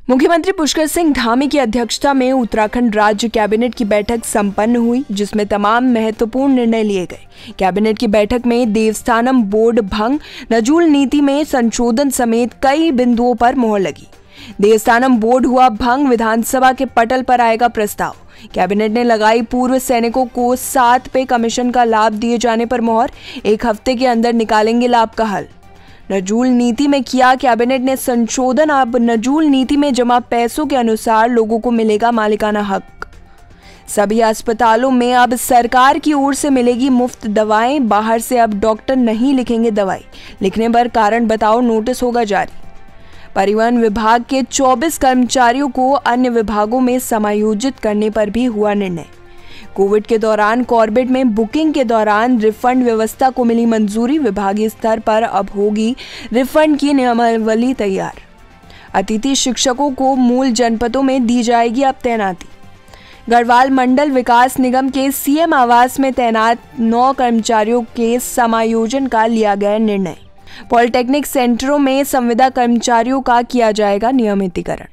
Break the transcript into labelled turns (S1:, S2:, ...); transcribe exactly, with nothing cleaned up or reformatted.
S1: मुख्यमंत्री पुष्कर सिंह धामी की अध्यक्षता में उत्तराखंड राज्य कैबिनेट की बैठक संपन्न हुई, जिसमें तमाम महत्वपूर्ण निर्णय लिए गए। कैबिनेट की बैठक में देवस्थानम बोर्ड भंग, नजूल नीति में संशोधन समेत कई बिंदुओं पर मोहर लगी। देवस्थानम बोर्ड हुआ भंग, विधानसभा के पटल पर आएगा प्रस्ताव। कैबिनेट ने लगाई पूर्व सैनिकों को सात पे कमीशन का लाभ दिए जाने पर मोहर, एक हफ्ते के अंदर निकालेंगे लाभ का हल। नजूल नीति में किया कैबिनेट ने संशोधन, अब नजूल नीति में जमा पैसों के अनुसार लोगों को मिलेगा मालिकाना हक। सभी अस्पतालों में अब सरकार की ओर से मिलेगी मुफ्त दवाएं, बाहर से अब डॉक्टर नहीं लिखेंगे दवाई, लिखने पर कारण बताओ नोटिस होगा जारी। परिवहन विभाग के चौबीस कर्मचारियों को अन्य विभागों में समायोजित करने पर भी हुआ निर्णय। कोविड के दौरान कॉर्बेट में बुकिंग के दौरान रिफंड व्यवस्था को मिली मंजूरी, विभागीय स्तर पर अब होगी रिफंड की नियमावली तैयार। अतिथि शिक्षकों को मूल जनपदों में दी जाएगी अब तैनाती। गढ़वाल मंडल विकास निगम के सीएम आवास में तैनात नौ कर्मचारियों के समायोजन का लिया गया निर्णय। पॉलिटेक्निक सेंटरों में संविदा कर्मचारियों का किया जाएगा नियमितीकरण।